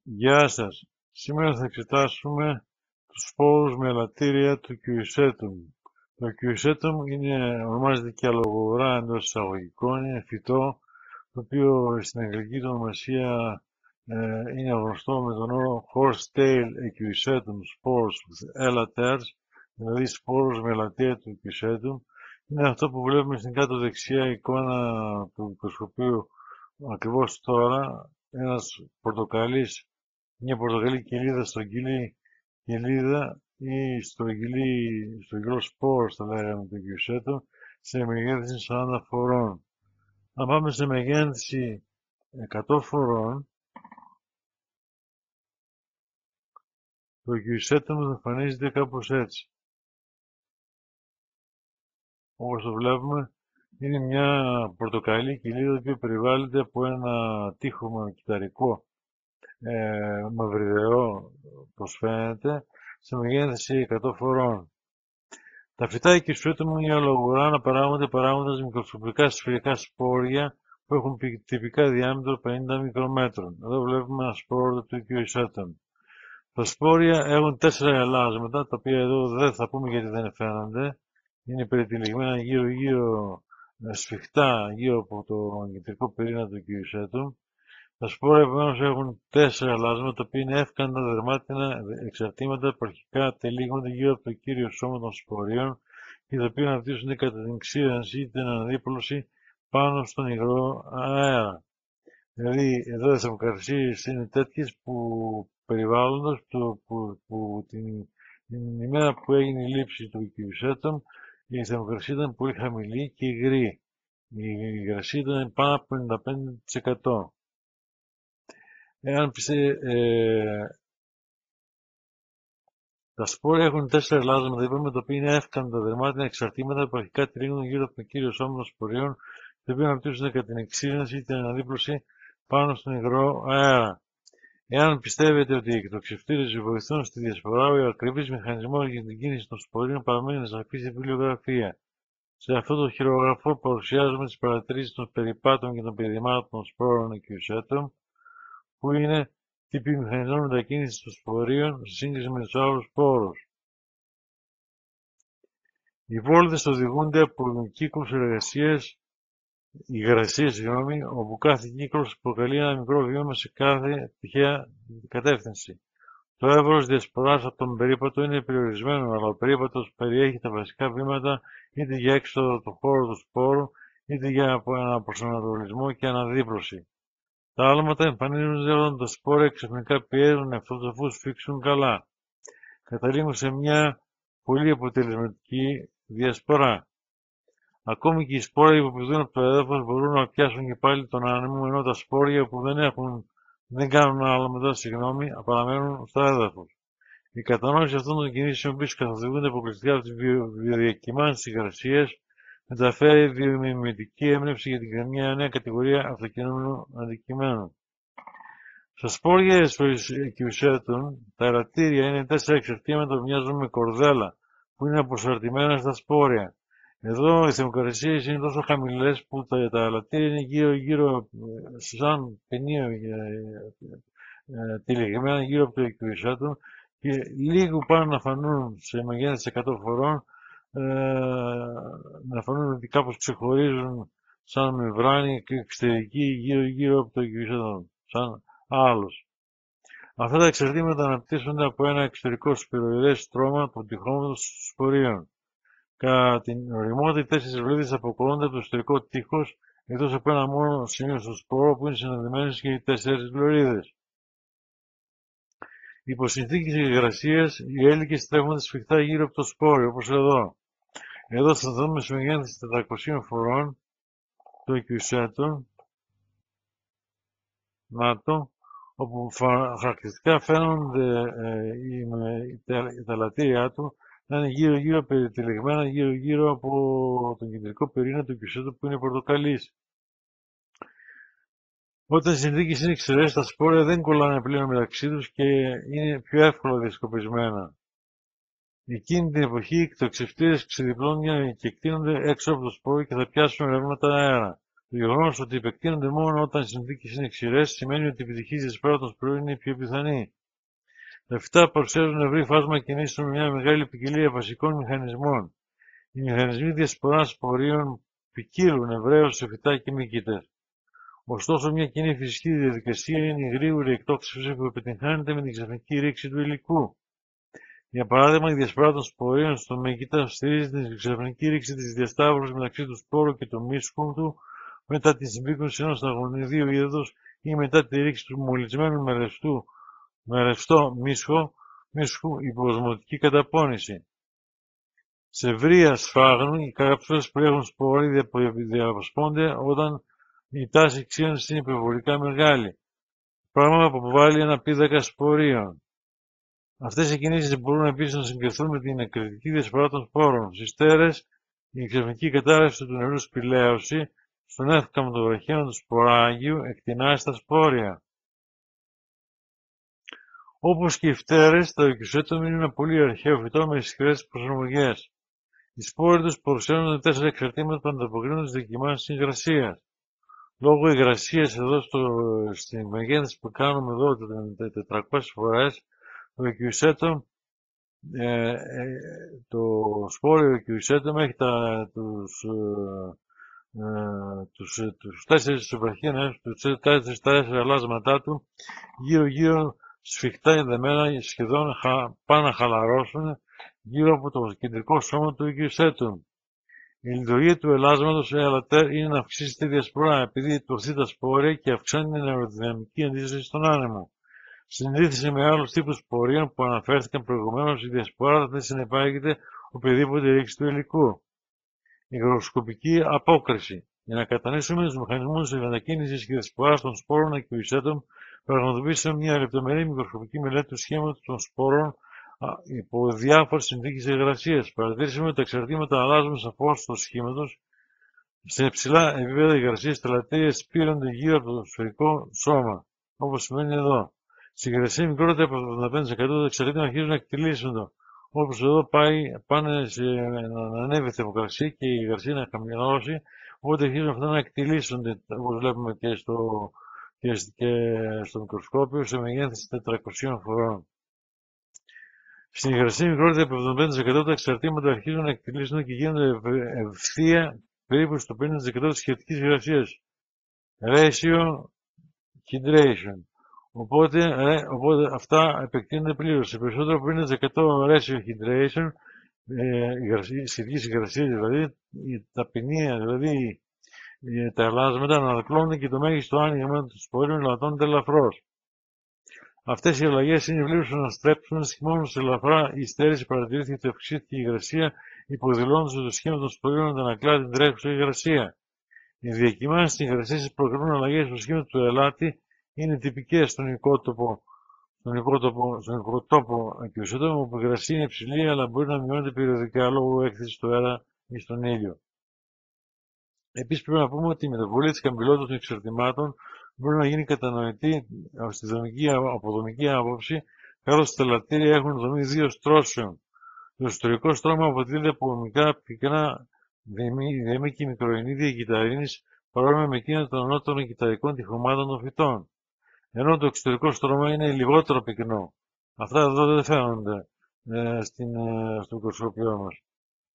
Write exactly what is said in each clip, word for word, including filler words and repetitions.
Γεια σας. Σήμερα θα εξετάσουμε τους σπόρους με ελαττήρια του Quercetum. Το Quercetum είναι, ονομάζεται και αλογογορά εντός εισαγωγικών, είναι φυτό το οποίο στην αγγλική του ονομασία ε, είναι γνωστό με τον όρο Horsetail Quercetum Spores with Elateres, δηλαδή σπόρους με ελαττήρια του Quercetum. Είναι αυτό που βλέπουμε στην κάτω δεξιά εικόνα του μικροσκοπίου ακριβώς τώρα, ένας πορτοκαλής, μια πορτοκαλί κοιλίδα, στρογγυλή κοιλίδα ή στρογγυλή, στρογγυλό σπόρος θα λέγαμε του Quercetum, σε μεγέθυνση σαράντα φορών. Αν πάμε σε μεγέθυνση εκατό φορών, το Quercetum εμφανίζεται κάπως έτσι. Όπως το βλέπουμε, είναι μια πορτοκαλί κοιλίδα που περιβάλλεται από ένα τείχομα κυταρικό ε, μαυριδερό, όπως φαίνεται, σε μεγέθυνση εκατό φορών. Τα φυτά Quercetum είναι αλογογορά αναπαράγονται παράγοντας μικροσκοπικά σφαιρικά σπόρια που έχουν τυπικά διάμετρο πενήντα μικρομέτρων. Εδώ βλέπουμε ένα σπόρο του Quercetum. Τα σπόρια έχουν τέσσερα ελάσματα, τα οποία εδώ δεν θα πούμε γιατί δεν φαίνονται. Είναι περιτυλιγμένα γύρω-γύρω, σφιχτά γύρω από το κεντρικό πυρήνα του Quercetum. Τα σπόρια επομένως έχουν τέσσερα ελάσματα, τα οποία είναι εύκαντα δερμάτινα εξαρτήματα που αρχικά τελείγονται γύρω από το κύριο σώμα των σπορείων και τα οποία αναπτύσσονται κατά την ξύρανση ή την αναδίπλωση πάνω στον υγρό αέρα. Δηλαδή, εδώ οι θερμοκρασίες είναι τέτοιες που περιβάλλοντος που, που, που την, την ημέρα που έγινε η λήψη του Quercetum η θερμοκρασία ήταν πολύ χαμηλή και υγρή. Η υγρασία ήταν πάνω από πενήντα πέντε τοις εκατό. Εάν πιστε, ε, τα σπόρια έχουν τέσσερα ελάσματα, είπαμε, τα οποία είναι εύκαμπτα δερμάτινα εξαρτήματα που αρχικά τυλίγονται γύρω από το κύριο σώμα των σπορείων, τα οποία αναπτύσσονται κατά την εξύρανση ή την αναδίπλωση πάνω στον υγρό αέρα. Εάν πιστεύετε ότι οι εκτοξευτήρες βοηθούν στη διασπορά, ο ακριβής μηχανισμός για την κίνηση των σπορείων παραμένει σαφής στη βιβλιογραφία. Σε αυτό το χειρογραφό παρουσιάζουμε τις παρατηρήσεις των περιπάτων και των πηδημάτων των σπόρων Quercetum, που είναι τύποι μηχανισμών μετακίνησης των σπορείων σε σύγκριση με τους άλλους σπόρους. Οι βόλτες οδηγούνται από κύκλους εργασίας, υγρασίας, συγγνώμη, όπου κάθε κύκλος προκαλεί ένα μικρό βήμα σε κάθε τυχαία κατεύθυνση. Το εύρος διασποράς από τον περίπατο είναι περιορισμένο, αλλά ο περίπατος περιέχει τα βασικά βήματα είτε για έξοδο του χώρου του σπόρου, είτε για αναπροσανατολισμό και αναδίπλωση. Τα άλματα εμφανίζονται όταν τα σπόρια ξαφνικά πιέζουν αυτούς αφού σφίξουν καλά. Καταλήγουν σε μια πολύ αποτελεσματική διασπορά. Ακόμη και οι σπόροι που πηδούν από το έδαφος μπορούν να πιάσουν και πάλι τον άνεμο, ενώ τα σπόρια που δεν, έχουν, δεν κάνουν άλματα, συγγνώμη, παραμένουν στο έδαφος. Η κατανόηση αυτών των κινήσεων, που καθοδηγούνται αποκλειστικά από τις βιοδιακυμάνσεις της υγρασίας, μεταφέρει βιομιμητική έμπνευση για την μια νέα κατηγορία αυτοκινούμενου αντικειμένου. Στα σπόρια Quercetum, τα ελαττήρια είναι τέσσερα εξαρτήματα που μοιάζουν με κορδέλα, που είναι αποσαρτημένα στα σπόρια. Εδώ οι θερμοκρασίες είναι τόσο χαμηλές που τα, τα ελαττήρια είναι γύρω-γύρω, σαν πενίο τυλιγμένα γύρω από το Quercetum και λίγο πάνω να φανούν σε μεγέθυνση εκατό φορών, ε, να φανούν ότι κάπως ξεχωρίζουν σαν μεμβράνη και εξωτερική γύρω-γύρω από το Quercetum, σαν άλλος. Αυτά τα εξαρτήματα αναπτύσσονται από ένα εξωτερικό σπυροειδές στρώμα του τυχώματος spoρίων. Κατά την οριμότητα, οι τέσσερις βλήδες αποκορώνται από το εσωτερικό τείχος, εκτός από ένα μόνο σημείο στο σπόρο που είναι συνδεδεμένες και οι τέσσερις βλωρίδες. Υπό συνθήκες υγρασίας, οι έλικες τρέφονται σφιχτά γύρω από το σπόριο, όπως εδώ. Εδώ θα δούμε σε μεγέθυνση τετρακοσίων φορών το Quercetum, να το, όπου χαρακτηριστικά φαίνονται ε, τα ελαττήριά του να είναι γύρω-γύρω περιτυλιγμένα, γύρω-γύρω από τον κεντρικό πυρήνα του Quercetum που είναι πορτοκαλής. Όταν οι συνθήκες είναι ξηρές, τα σπόρια δεν κολλάνε πλέον μεταξύ τους και είναι πιο εύκολα διασκοπισμένα. Εκείνη την εποχή οι εκτοξευτήρες ξεδιπλώνουν και εκτείνονται έξω από το σπόρο και θα πιάσουν ρεύματα αέρα. Το γεγονός ότι επεκτείνονται μόνο όταν οι συνθήκες είναι ξηρές σημαίνει ότι η επιτυχής διασπορά των σπορείων είναι πιο πιθανή. Τα φυτά παρουσιάζουν ευρύ φάσμα κινήσεων με μια μεγάλη ποικιλία βασικών μηχανισμών. Οι μηχανισμοί διασποράς σπορείων ποικίλουν ευρέως σε φυτά και μύκητες. Ωστόσο, μια κοινή φυσική διαδικασία είναι η γρήγορη εκτόξευση που επιτυγχάνεται με την ξαφνική ρήξη του υλικού. Για παράδειγμα, η διασπορά των σπορείων στο μύκητα στηρίζεται στην ξαφνική ρήξη της διασταύρωσης μεταξύ του σπόρου και του μίσχου του μετά την συμπίκνωση ενός αγωνιδίου είδους ή μετά τη ρήξη του μολυσμένου με, ρευστού, με ρευστό μίσχο, μίσχου υπό οσμωτική καταπώνηση. Σε βρία σφάγνου, οι κάψουλες που έχουν σπόροι διαποσπώνται όταν η τάση ξύνωσης είναι υπερβολικά μεγάλη, πράγμα που αποβάλλει ένα πίδακα spoρίων. Αυτές οι κινήσεις μπορούν επίσης να συγκριθούν με την εκρηκτική διασπορά των σπόρων. Στις στέρες, η ξαφνική κατάρρευση του νερού σπηλαίωση στον εύκαμο των βραχίων του σποράγιου εκτινάσει στα σπόρια. Όπως και οι φτέρες, τα οικιοσέτομη είναι ένα πολύ αρχαίο φυτό με ισχυρές προσαρμογές. Οι σπόροι τους παρουσιάζονται τέσσερα εξαρτήματα που ανταποκρίνονται στις δοκιμάσεις υγρασίας. Λόγω υγρασίας εδώ στο, στην μεγέθυνση που κάνουμε εδώ τετρακόσιες φορές, το οικιοσέτομ, ε, ε, το σπόριο οικιοσέτομ έχει τα, τους, ε, τους, τους τέσσερις βραχίονες, τους τέσσερις, τέσσερα ελάσματά του, γύρω-γύρω σφιχτά ενδεμένα σχεδόν χα, πάνε να χαλαρώσουν γύρω από το κεντρικό σώμα του οικιοσέτομ. Η λειτουργία του ελάσματος ελατέρ είναι να αυξήσει τη διασπορά, επειδή τουρθεί τα σπόρια και αυξάνει την αεροδυναμική αντίσταση στον άνεμο. Στην αντίθεση με άλλους τύπους spoρίων που αναφέρθηκαν προηγουμένως, η διασπορά δεν συνεπάγεται οποιαδήποτε ρήξη του υλικού. Υγροσκοπική απόκριση. Για να κατανοήσουμε τους μηχανισμούς της μετακίνησης και διασποράς των σπόρων οικιοσέτομ, πραγματοποιήσαμε μια λεπτομερή μικροσκοπική μελέτη του σχήματος των σπόρων υπό διάφορες συνθήκες υγρασίας. Παρατηρήσαμε ότι τα εξαρτήματα αλλάζουν σαφώς στο σχήματος. Σε υψηλά επίπεδα υγρασίας τα ελαττήρια σπείρονται γύρω από το σφαιρικό σώμα, όπως σημαίνει εδώ. Στην υγρασία μικρότερα από το εβδομήντα πέντε τοις εκατό τα εξαρτήματα αρχίζουν να εκτιλήσονται. Όπως εδώ πάει, πάνε σε, να ανέβει η θερμοκρασία και η υγρασία να χαμηλώσει, οπότε αρχίζουν αυτά να εκτιλήσονται, όπως βλέπουμε και στο, και, και στο μικροσκόπιο, σε μεγέθυνση τετρακοσίων φορών. Στην υγρασία μικρότερα από εβδομήντα πέντε τοις εκατό τα εξαρτήματα αρχίζουν να εκτιλήσονται και γίνονται ευθεία περίπου στο πενήντα τοις εκατό της σχετικής υγρασίας. Ratio hydration. Οπότε, ε, οπότε αυτά επεκτείνονται πλήρως. Σε περισσότερο από πενήντα τοις εκατό ratio hydration, ε, σχετικής υγρασίας δηλαδή, η ταπεινία, δηλαδή ε, τα ελάσματα ανακλώνουν και το μέγιστο άνοιγμα του σπορίου ελαττώνεται ελαφρώς. Αυτές οι αλλαγές είναι βλήψεις να στρέψουν μόνο σε ελαφρά υστέρηση παρατηρήθηκε ότι αυξήθηκε η υγρασία, υποδηλώνοντας ότι το σχήμα των σπορείων αντανακλά την τρέχουσα υγρασία. Οι διακυμάνσεις της υγρασίας προκαλούν αλλαγές στο σχήμα του ελάτη, είναι τυπικές στον οικότοπο, στον οικότοπο, στον οικοτόπο οικιοσέτομο, όπου η υγρασία είναι υψηλή, αλλά μπορεί να μειώνεται περιοδικά λόγω έκθεσης στο αέρα ή στον ήλιο. Επίσης, πρέπει να πούμε ότι η μεταβολή της καμπυλότητας των εξαρτημάτων μπορεί να γίνει κατανοητή στη δομική, αποδομική άποψη, καθώς τα ελαττήρια έχουν δομή δύο στρώσεων. Το εσωτερικό στρώμα αποτελείται από μικρά πυκνά διαμήκη μικροενίδια κυταρίνης, παρόμοια με εκείνα των ανώτερων κυταρικών τυχωμάτων των φυτών. Ενώ το εξωτερικό στρώμα είναι λιγότερο πυκνό. Αυτά εδώ δεν φαίνονται ε, στην, ε, στο μικροσκόπιό μας.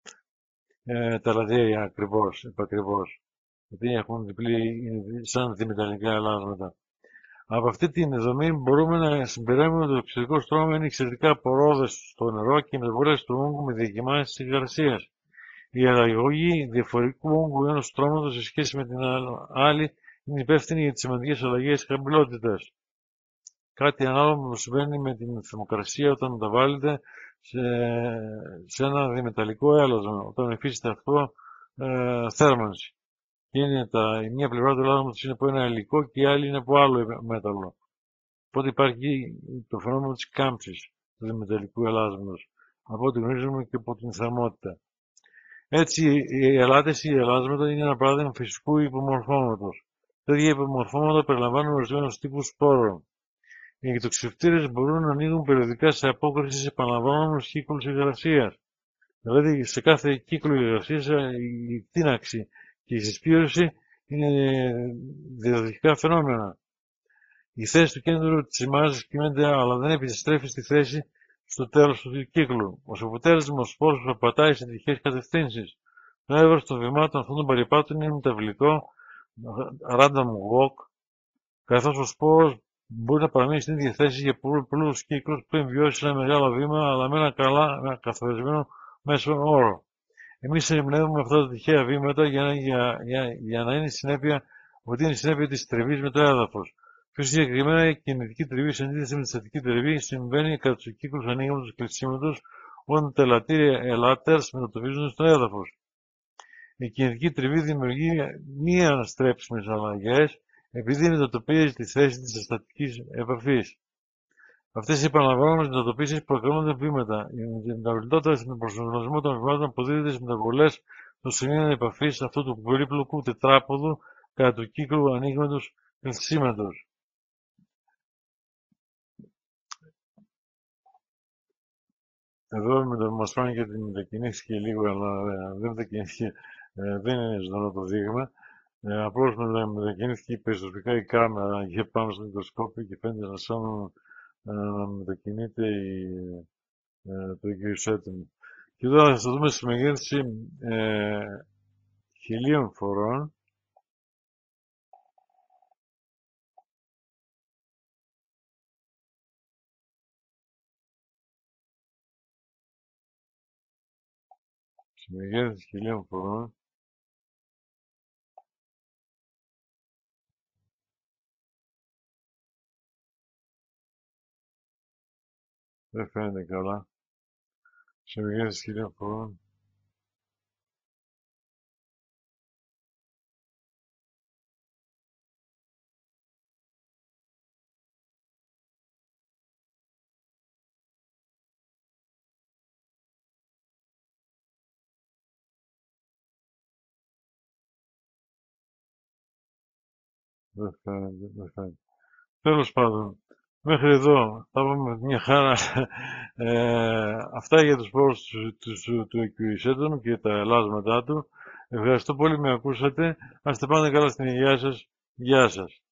Ε, τα ελαττήρια ακριβώς, επακριβώς. Γιατί έχουν διπλή, σαν διμεταλλικά ελάσματα. Από αυτή τη δομή μπορούμε να συμπεραίνουμε ότι το εξωτερικό στρώμα είναι εξαιρετικά πορώδες στο νερό και μεταβολές του όγκου με διακυμάνσεις της υγρασίας. Η αλλαγή διαφορετικού όγκου ενός στρώματος σε σχέση με την άλλη είναι υπεύθυνη για τις σημαντικές αλλαγές της χαμηλότητας. Κάτι ανάλογο που συμβαίνει με την θερμοκρασία όταν μεταβάλλεται σε, σε ένα διμεταλλικό έλασμα, όταν υφίσταται αυτό ε, θέρμανση. Και είναι τα, η μία πλευρά του ελάσματος είναι από ένα υλικό και η άλλη είναι από άλλο μέταλλο. Οπότε υπάρχει το φαινόμενο της κάμψης του διμεταλλικού ελάσματος, από ό,τι γνωρίζουμε και από την θερμότητα. Έτσι, οι ελάττες ή ελάσματα είναι ένα παράδειγμα φυσικού υπομορφώματος. Τέτοια υπομορφώματα περιλαμβάνουν ορισμένους τύπους σπόρων. Οι εκτοξευτήρες μπορούν να ανοίγουν περιοδικά σε απόκριση σε επαναλαμβανόμενους κύκλους υγρασίας. Δηλαδή, σε κάθε κύκλο υγρασίας η κτίναξη και η συσπήρωση είναι διαδοχικά φαινόμενα. Η θέση του κέντρου της ημάρας κυμαίνεται αλλά δεν επιστρέφει στη θέση στο τέλος του κύκλου. Ως αποτέλεσμα, ο σπόρος περπατάει σε τυχαίες κατευθύνσεις. Το εύρος των βημάτων αυτών των περιπάτων είναι μεταβλητό, random walk, καθώς ο σπόρος μπορεί να παραμείνει στην ίδια θέση για πολλούς κύκλους πριν βιώσει ένα μεγάλο βήμα, αλλά με ένα καλά με ένα καθορισμένο μέσο όρο. Εμείς ερμηνεύουμε αυτά τα τυχαία βήματα για να, για, για, για να είναι συνέπεια, ότι είναι συνέπεια της τριβής με το έδαφος. Πιο συγκεκριμένα, η κινητική τριβή σε αντίθεση με τη στατική τριβή συμβαίνει κατά τους κύκλους ανοίγματος και κλεισίματος, όταν τα ελαττήρια ελάττερς μετατοπίζονται στο έδαφος. Η κινητική τριβή δημιουργεί μη αναστρέψιμες αλλαγές, επειδή μετατοπίζει τη θέση της στατικής επαφής. Αυτές οι επαναλαμβάνομες μετατοπίσεις προκαλούνται βήματα. Η μεταβλητότητα στον προσανατολισμό των βημάτων αποδίδεται στις μεταβολές των σημείων επαφής αυτού του περίπλοκου τετράποδου κατά του κύκλου ανοίγματος κλεισίματος. Εδώ μας πάνε και τη μετακινήσει και λίγο, αλλά δεν μετακινήθηκε, δεν είναι ζωντανό το δείγμα. Ε, απλώς μετακινήθηκε περιστροφικά η κάμερα και πάνω στο μικροσκόπιο και φαίνεται σαν να μετακινείται η, ε, το οικειοσέτημα. Και εδώ θα δούμε στη μεγέθυνση ε, χιλίων φορών. Στη μεγέθυνση χιλίων φορών. Δεν φαίνεται καλά. Σε μεγέθυνση χιλίων φορών. Δεν φαίνεται, δεν φαίνεται. Τέλος πάντων, μέχρι εδώ θα πούμε μια χαρά. Ε, αυτά για τους πόρους του, του, του οικειοσέτων και τα ελάσματά του. Ευχαριστώ πολύ που με ακούσατε. Να είστε πάντα καλά στην υγεία σας. Γεια σας.